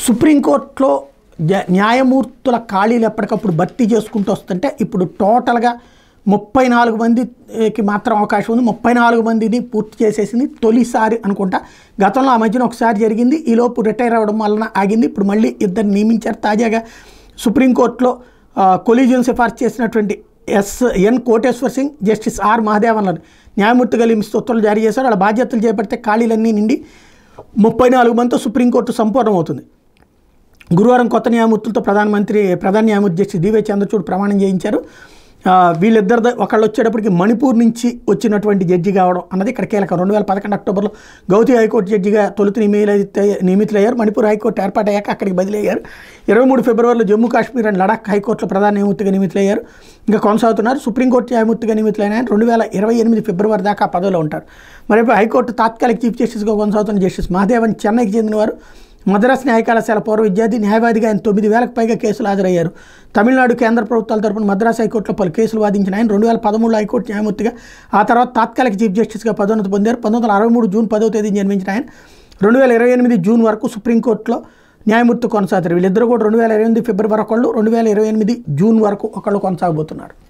సుప్రీంకోర్టులో న్యాయమూర్తుల ఖాళీలు ఎప్పటికప్పుడు భర్తీ చేసుకుంటూ వస్తుంటే ఇప్పుడు టోటల్గా 34 మందికి మాత్రం అవకాశం ఉంది. 34 మందిని పూర్తి చేసేసింది తొలిసారి అనుకుంటా. గతంలో ఆ మధ్యన ఒకసారి జరిగింది, ఈలోపు రిటైర్ అవ్వడం వలన ఆగింది. ఇప్పుడు మళ్ళీ ఇద్దరు నియమించారు. తాజాగా సుప్రీంకోర్టులో కొలీజియం సిఫార్సు చేసినటువంటి N Koteshwar Singh, justice R మహదేవన్లను న్యాయమూర్తిగా నియమిస్తూ ఉత్తర్వులు జారీ చేశారు. వాళ్ళ బాధ్యతలు చేపడితే ఖాళీలన్నీ నిండి 34 మందితో సుప్రీంకోర్టు సంపూర్ణమవుతుంది. గురువారం కొత్త న్యాయమూర్తులతో ప్రధాన న్యాయమూర్తి జస్టిస్ డివై చంద్రచూడ్ ప్రమాణం చేయించారు. వీళ్ళిద్దరు ఒకళ్ళు వచ్చేటప్పటికి మణిపూర్ నుంచి వచ్చినటువంటి జడ్జి కావడం అన్నది ఇక్కడ కీలకం. 2011 అక్టోబర్లో గౌహతి హైకోర్టు జడ్జిగా తొలుత నియమితులయ్యారు. మణిపూర్ హైకోర్టు ఏర్పాటయ్యాక అక్కడికి బదిలీ అయ్యారు. 23 ఫిబ్రవరిలో జమ్మూ కాశ్మీర్ అండ్ లడాక్ హైకోర్టులో ప్రధాన న్యాయమూర్తిగా నియమితులయ్యారు. ఇంకా కొనసాగుతున్నారు. సుప్రీంకోర్టు న్యాయమూర్తిగా నియమితులైన ఆయన 2028 ఫిబ్రవరి దాకా ఆ పదవిలో ఉంటారు. మరోవైపు హైకోర్టు తాత్కాలిక చీఫ్ జస్టిస్గా కొనసాగుతున్న జస్టిస్ మహదేవన్ చెన్నైకి చెందినవారు. మద్రాస్ న్యాయ కళాశాల పూర్వ విద్యార్థి, న్యాయవాదిగా ఆయన 9,000కు పైగా కేసులు హాజరయ్యారు. తమిళనాడు కేంద్ర ప్రభుత్వాల తరపున మద్రాస్ హైకోర్టులో పలు కేసులు వాదించిన ఆయన 2013లో హైకోర్టు న్యాయమూర్తిగా, ఆ తర్వాత తాత్కాలిక చీఫ్ జస్టిస్గా పదోన్నతి పొందారు. 1963 జూన్ 10వ తేదీన జన్మించిన ఆయన 2028 జూన్ వరకు సుప్రీంకోర్టులో న్యాయమూర్తి కొనసాగుతారు. వీళ్ళిద్దరూ కూడా 2028 ఫిబ్రవరి ఒకళ్ళు, 2028 జూన్ వరకు ఒకళ్ళు కొనసాగబోతున్నారు.